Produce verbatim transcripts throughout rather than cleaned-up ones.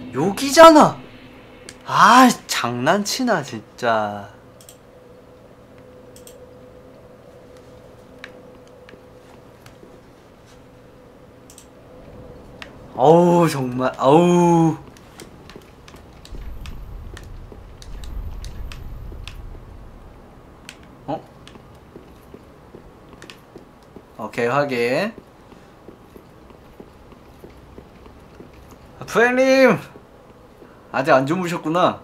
여기잖아. 아, 장난치나 진짜. 어우 정말 어우. 어? 오케이 확인. 부장님 아직 안 주무셨구나.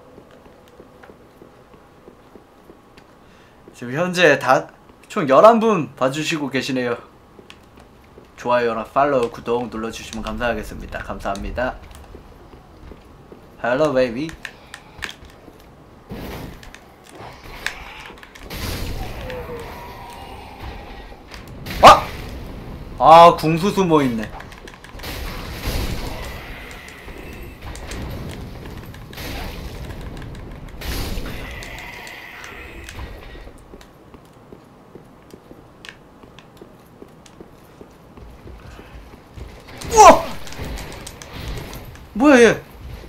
지금 현재 다 총 열한 분 봐주시고 계시네요. 좋아요랑 팔로우, 구독 눌러주시면 감사하겠습니다. 감사합니다. Hello baby. 아! 아 궁수 숨어있네. 우와! 뭐야 얘?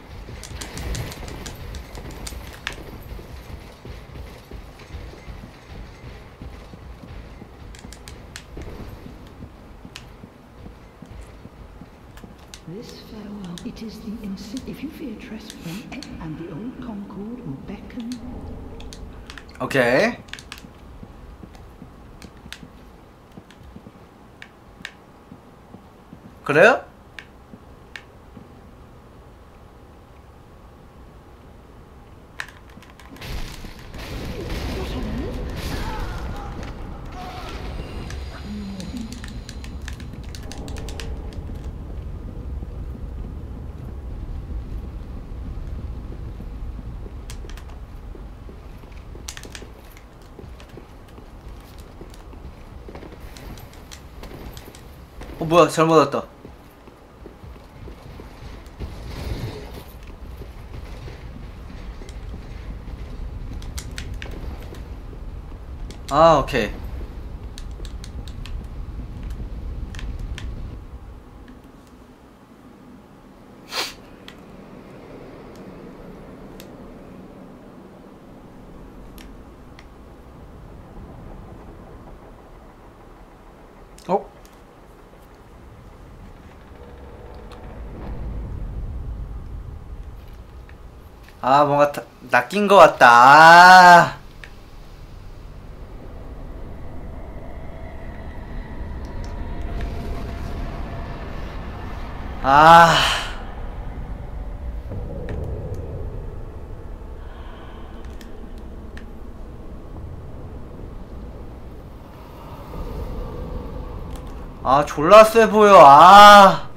This farewell, it is the instant. If you fear trespass, and the old Concord will beckon. 오케이. 그래요? 어 뭐야 잘못 왔다. 아 오케이. 어? 아 뭔가 다, 낚인 것 같다. 아, 아. 아 졸라 세 보여. 아.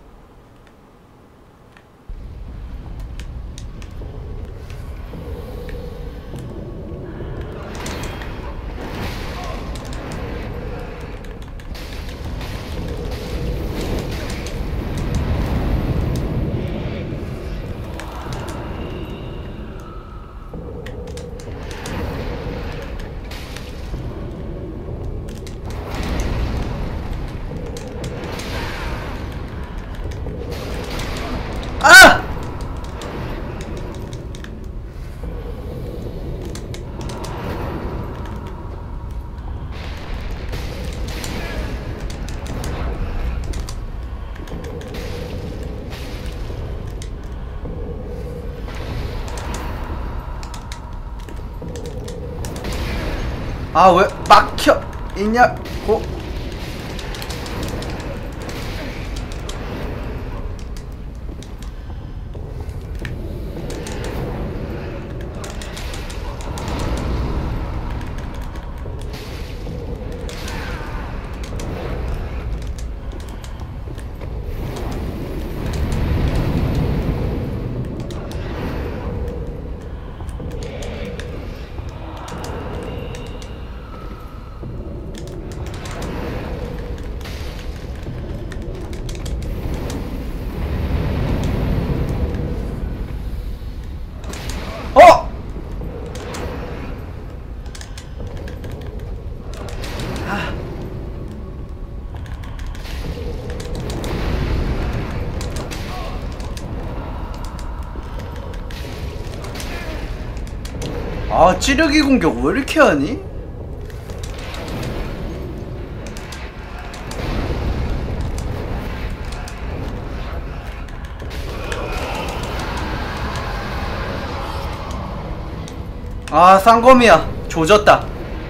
아! 아 왜 막혀 있냐고. 아, 찌르기 공격 왜 이렇게 하니? 아, 쌍검이야. 조졌다.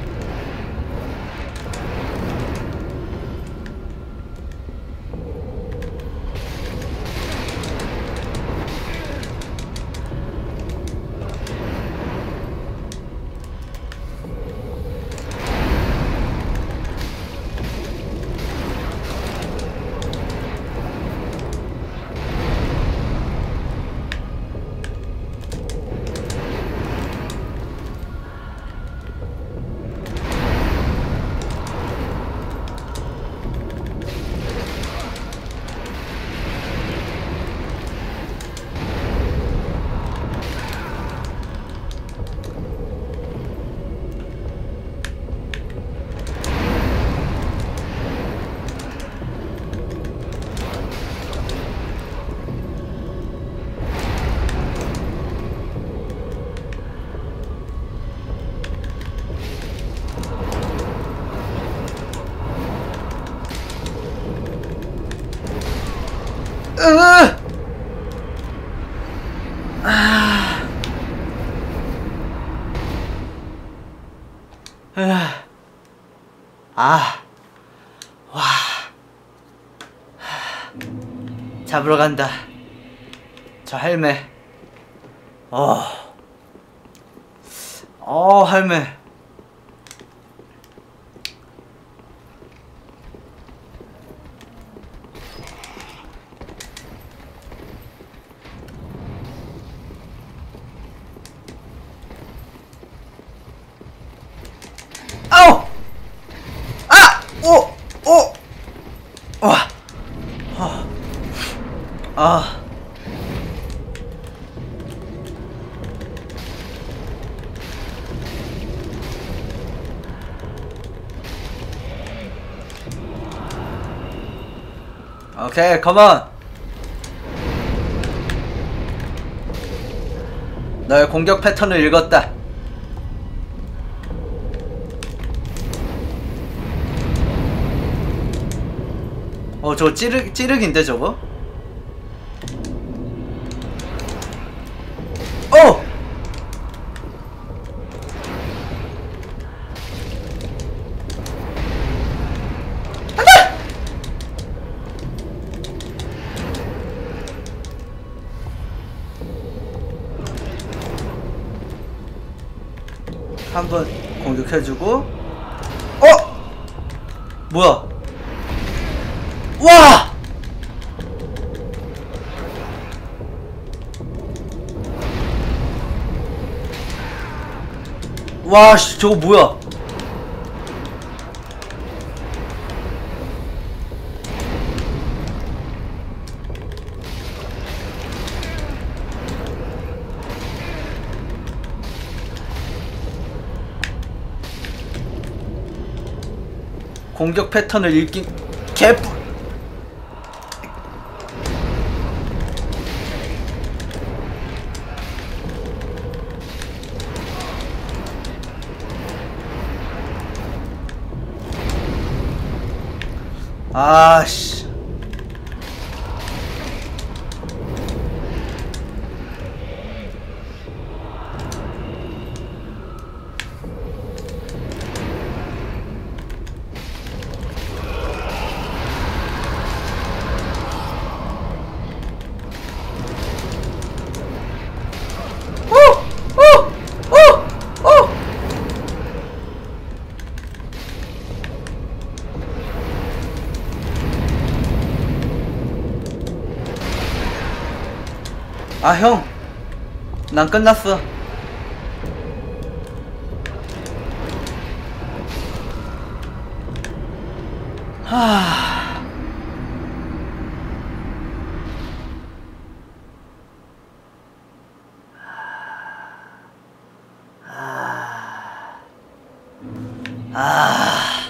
으! 아. 으. 아. 와. 잡으러 간다. 저 할매. 어. 어, 할매. 아우! 아! 오! 오! 와! 아. 아. 오케이, 컴온. 너의 공격 패턴을 읽었다. 어, 저거 찌르, 찌르기인데, 저거? 어! 안 돼! 한번 공격해주고, 어! 뭐야? 와! 와, 씨, 저거 뭐야? 공격 패턴을 읽긴 개뿔. 아씨. 아, 형, 난 끝났어. 하... 아...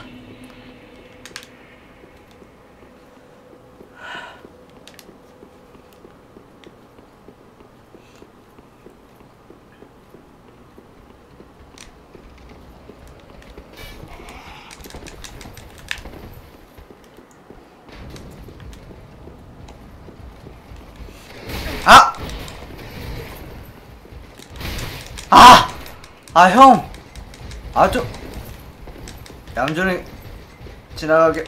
아, 형! 아주 얌전히 지나가게.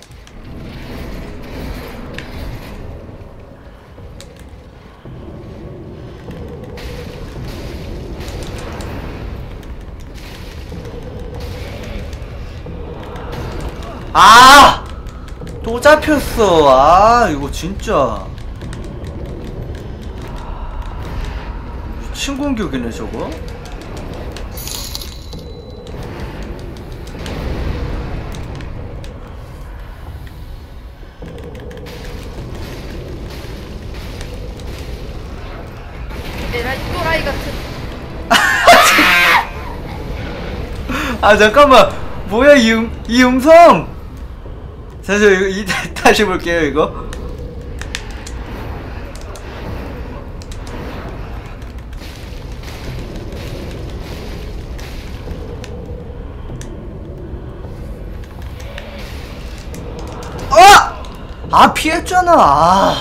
아! 또 잡혔어. 아, 이거 진짜 미친 공격이네 저거. 에라이 또라이 같은. 아, 잠깐만. 뭐야 이, 음, 이 음성. 사실 이거 이, 다시 볼게요 이거. 아! 아, 피했잖아. 아.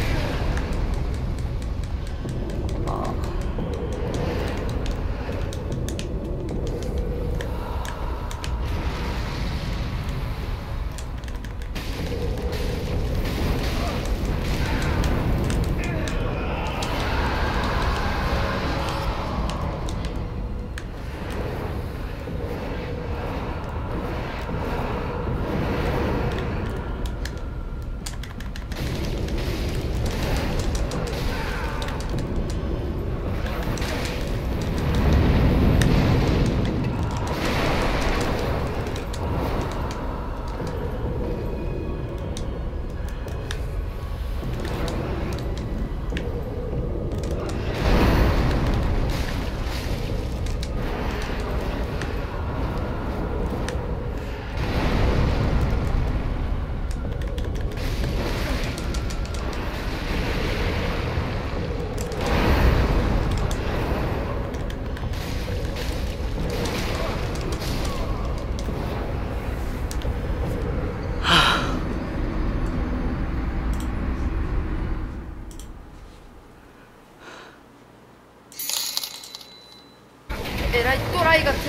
에라이 또라이 같은.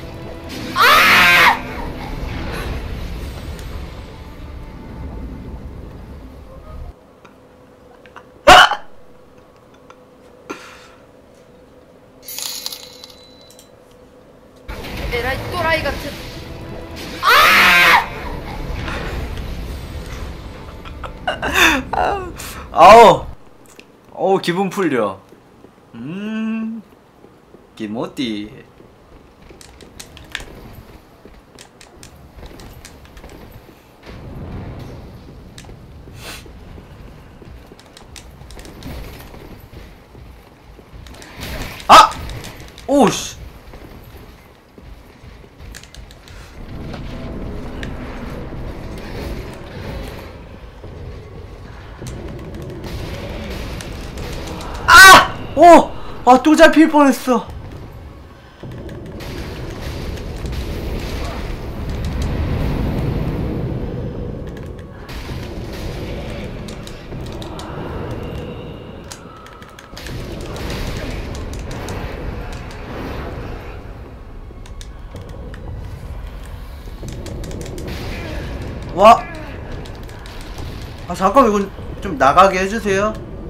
에라이 또라이 같은. 아우. 어우, 기분 풀려. 음. 기모띠. 아! 오우씨. 아! 오! 아, 또 잡힐 뻔했어. 와. 아, 잠깐 이건 좀 나가게 해주세요.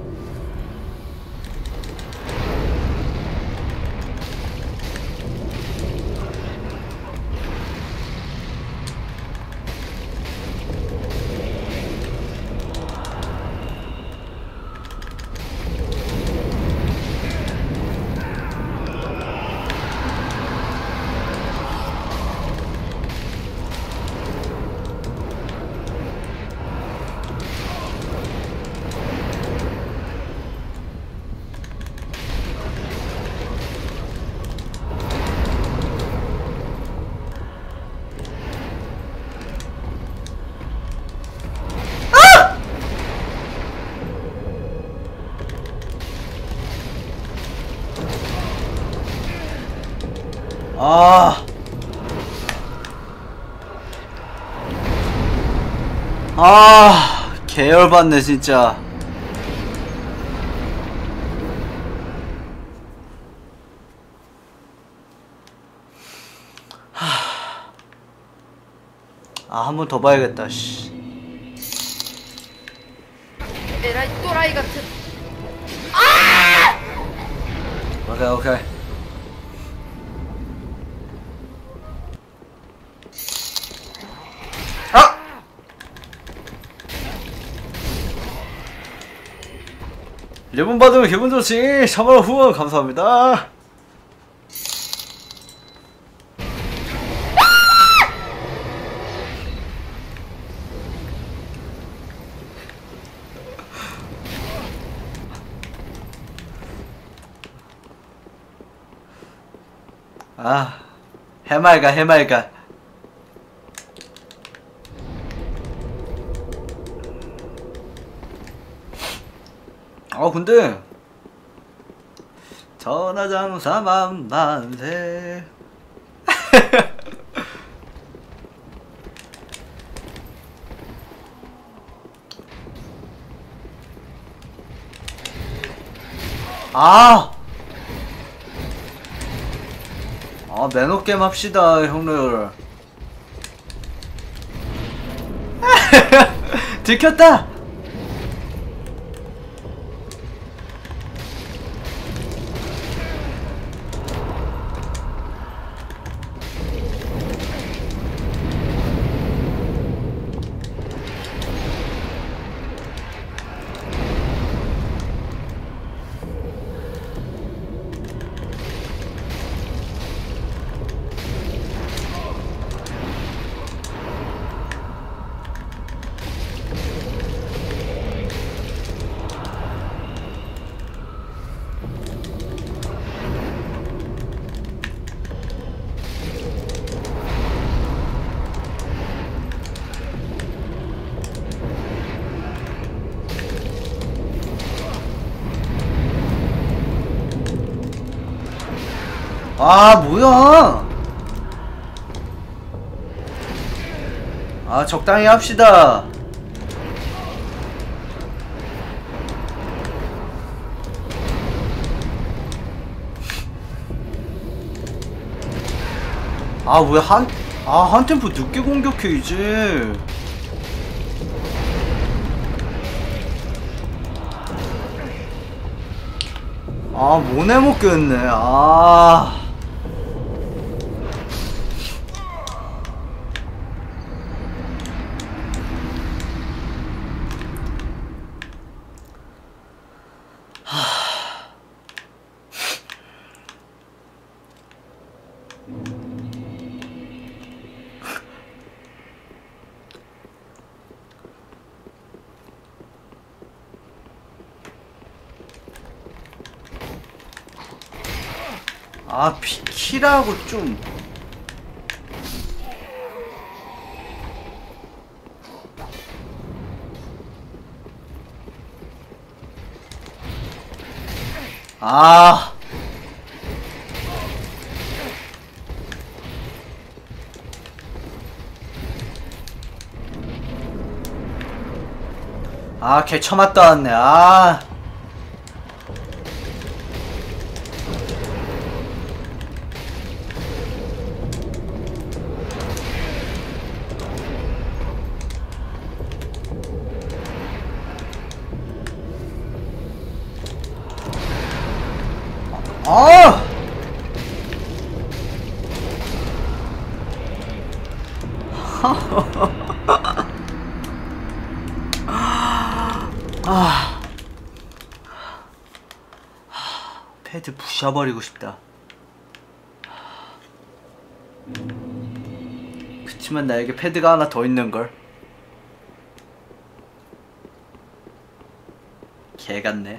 아. 아, 계열받네 진짜. 아, 한 번 더 봐야겠다. 씨. 에라이 또라이 같은. 오케이, 오케이. 아! 일본 받으면 기분 좋지. 참으로 후원 감사합니다. 아, 해맑아, 해맑아. 아, 근데 전화장사만 만세. 아! 아, 매너게임 합시다, 형들. 들켰다! 아, 뭐야? 아, 적당히 합시다. 아, 왜 한, 아, 한 템포 늦게 공격해, 이제. 아, 모네 못 꼈네. 아. 아, 비키라고 좀. 아. 아, 걔 처맞다 왔네. 아. 아! 아. 패드 부셔버리고 싶다. 그치만 나에게 패드가 하나 더 있는걸. 개같네.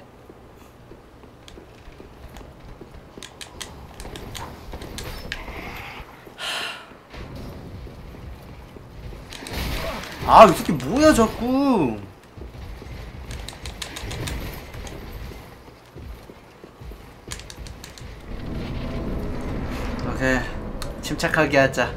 아, 이 새끼 뭐야 자꾸. 오케이, 침착하게 하자.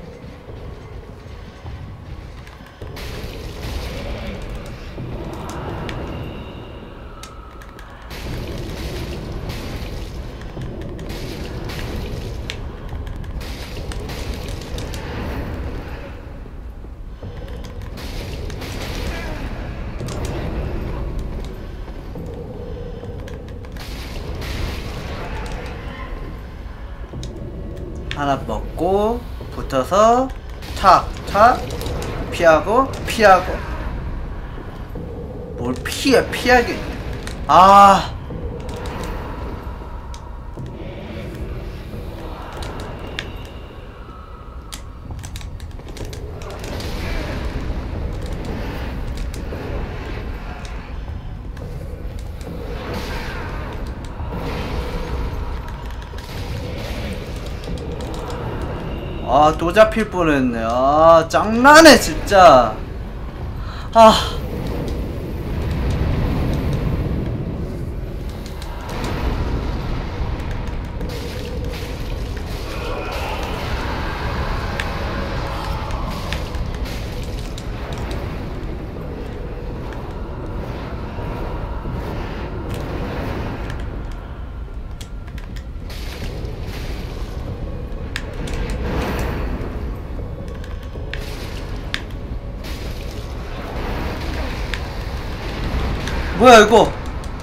하나 먹고 붙어서 탁탁 피하고 피하고. 뭘 피해 피하게. 아 아, 또 잡힐 뻔했네. 아, 짱나네, 진짜. 아. 뭐야 이거.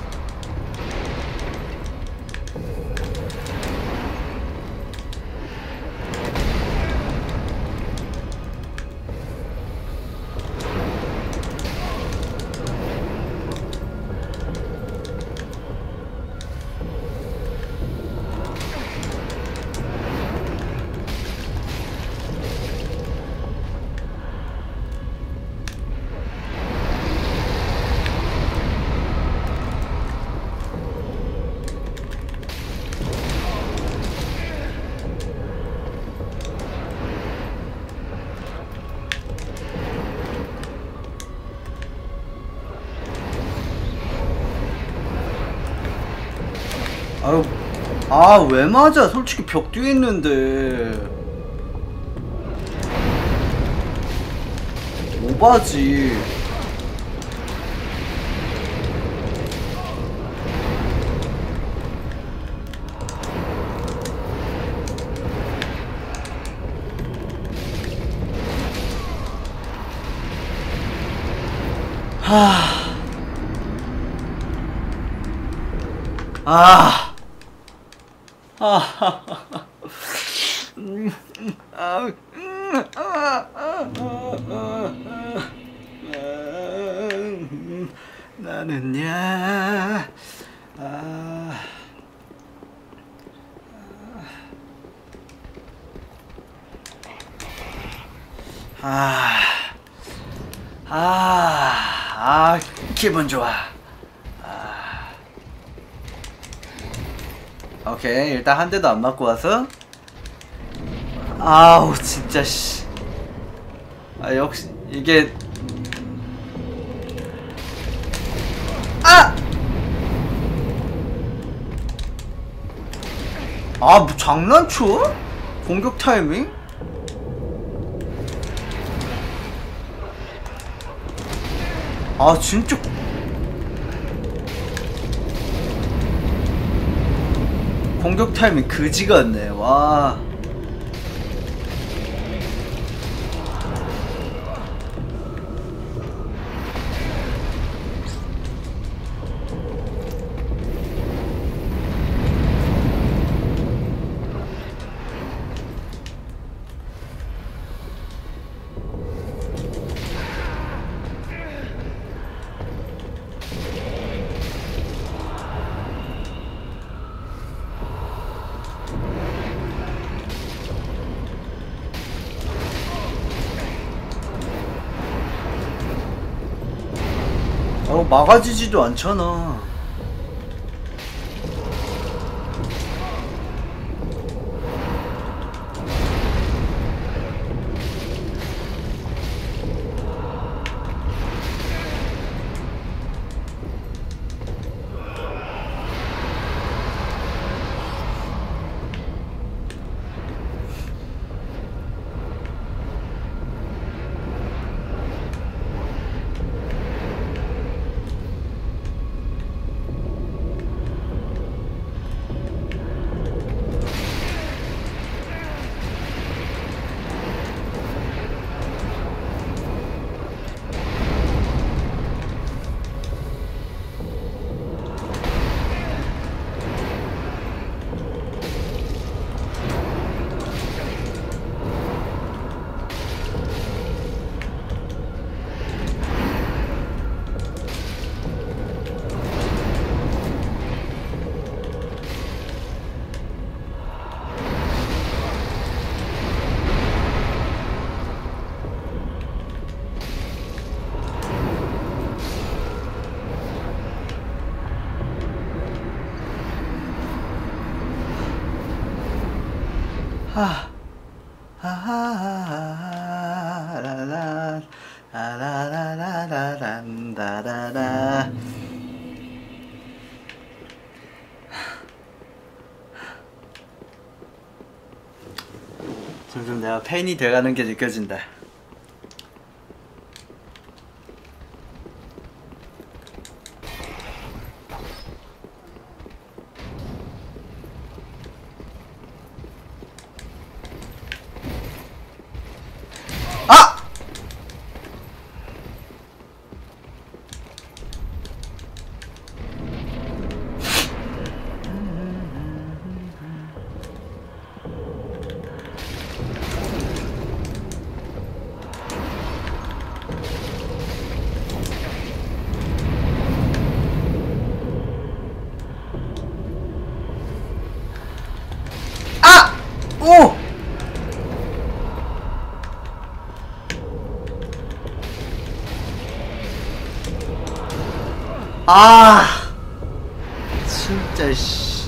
아유, 아, 왜 맞아? 솔직히 벽 뒤에 있는데. 오바지. 하. 아. 아, 음, 아, 음, 아, 아, 아, 아, 음, 나는야, 아, 아, 아, 아, 기분 좋아. 오케이, 일단 한 대도 안 맞고 와서. 아우 진짜 씨. 아 역시 이게 아! 아 뭐 장난쳐? 공격 타이밍? 아 진짜 공격 타이밍 그지 같네. 와. 어, 막아지지도 않잖아. 하. 하하하라라 라라라라란다라라. 점점 내가 팬이 돼가는 게 느껴진다. 아! 아! 오! 아, 진짜 씨.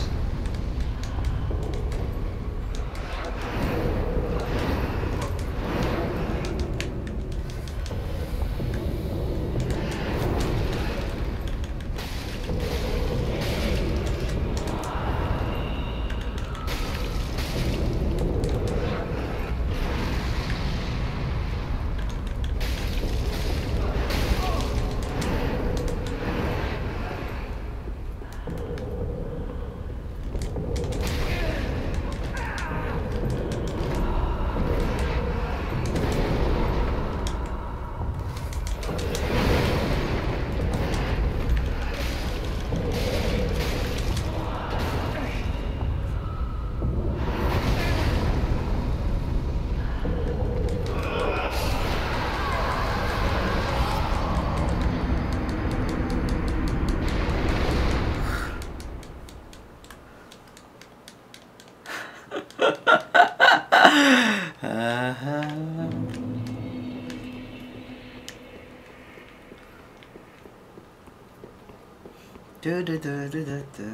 아하. 뚜두두두두두.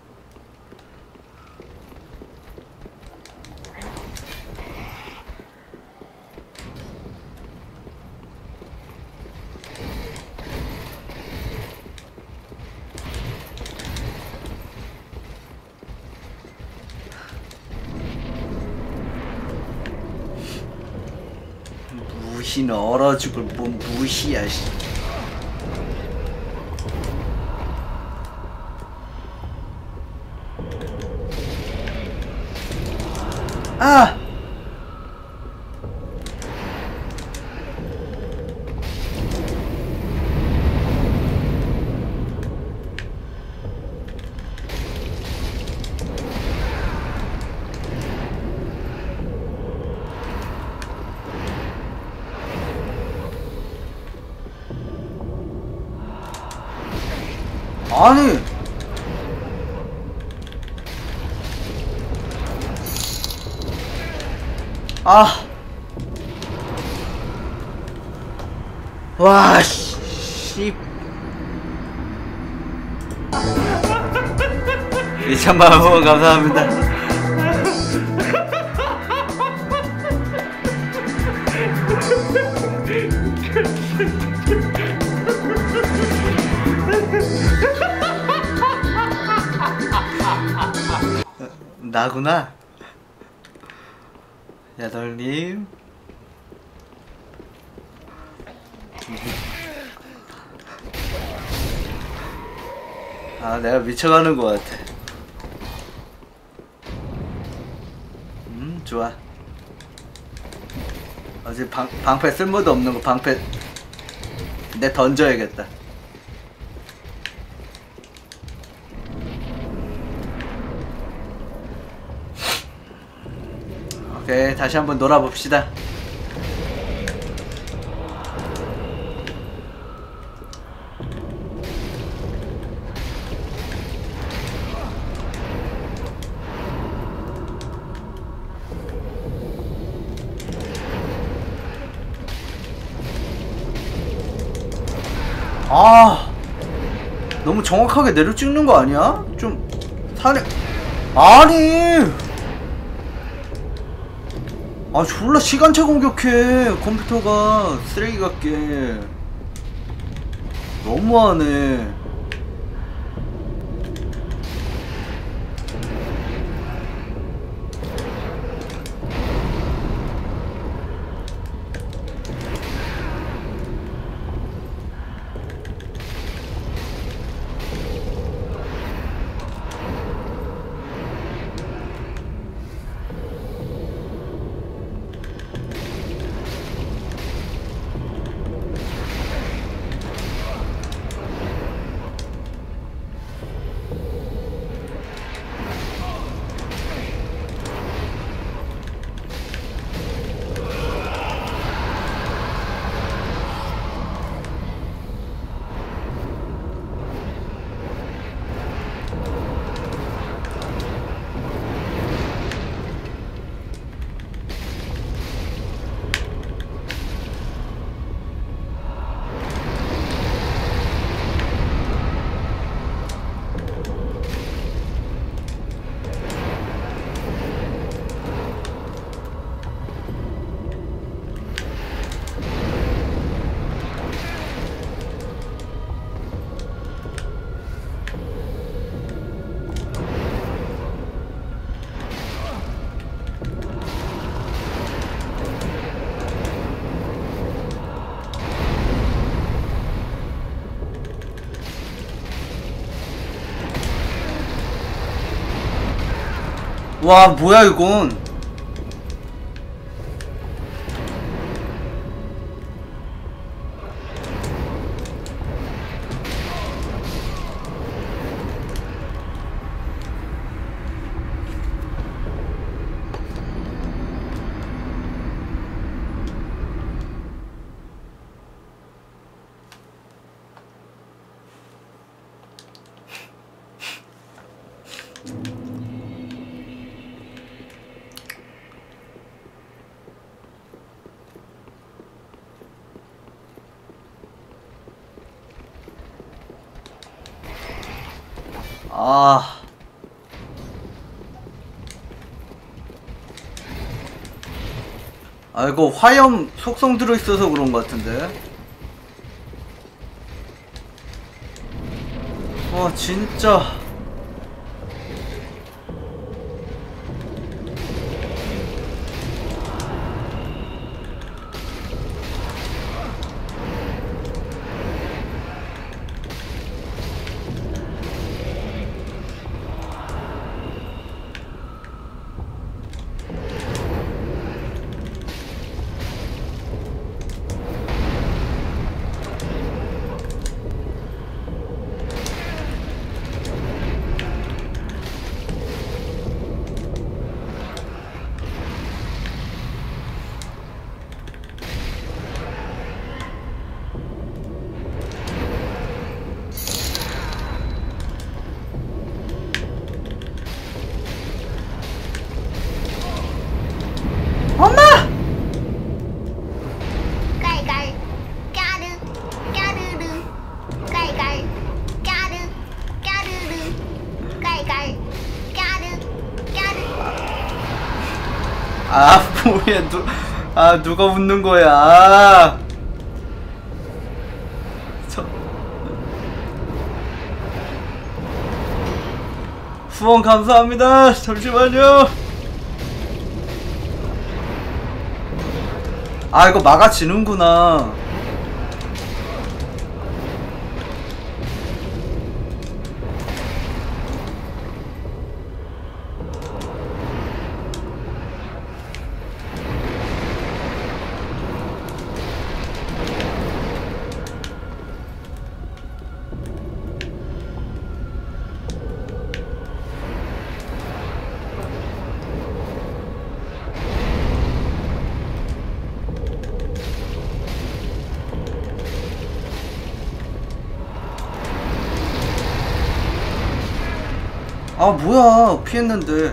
무시는 얼어 죽을 뭔 무시야 씨. 아! 아니 아 와 씨 이천만 원 후원 감사합니다. 나구나. 야덜님. 아, 내가 미쳐가는 것 같아. 음, 좋아. 어제 방, 방패 쓸모도 없는 거 방패 내 던져야겠다. 오케이, 다시 한번 놀아봅시다. 아, 너무 정확하게 내려 찍는 거 아니야? 좀 산에 아니 아 졸라 시간차 공격해. 컴퓨터가 쓰레기 같게. 너무하네. 와 뭐야 이건. 아. 아 이거 화염 속성 들어있어서 그런 것 같은데. 와 진짜. 엄마! 깔깔 까르 까르르 깔깔 까르 까르르 깔깔 까르 까르. 아 뭐야 누, 아 누가 웃는 거야. 아. 저... 후원 감사합니다. 잠시만요. 아 이거 막아지는구나. 아 뭐야 피했는데.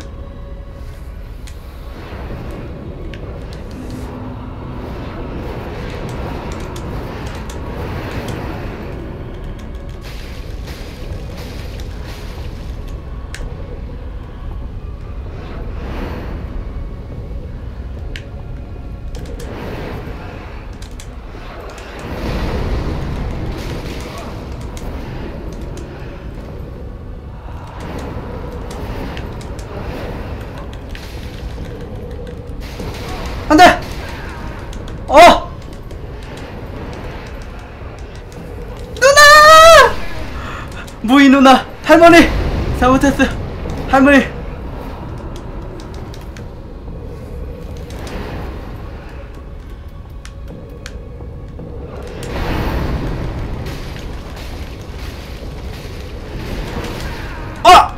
무이 누나 할머니 잘못했어요. 할머니. 아!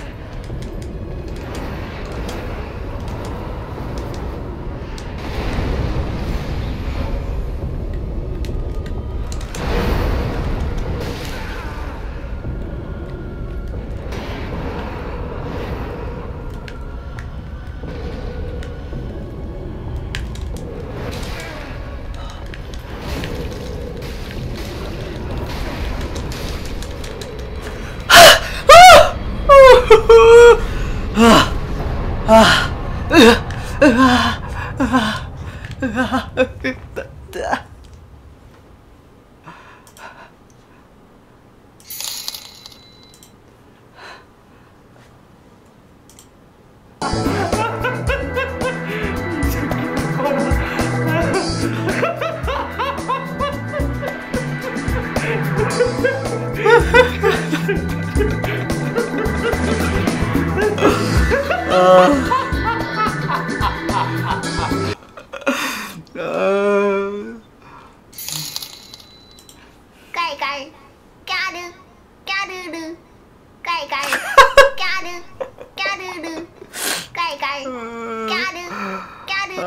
깔깔 까르 까르르 깔깔 까르 까르르 깔깔 까르 까르.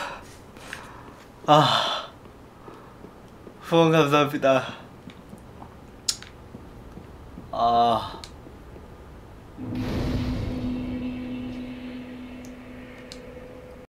아, 후원 감사합니다. 아.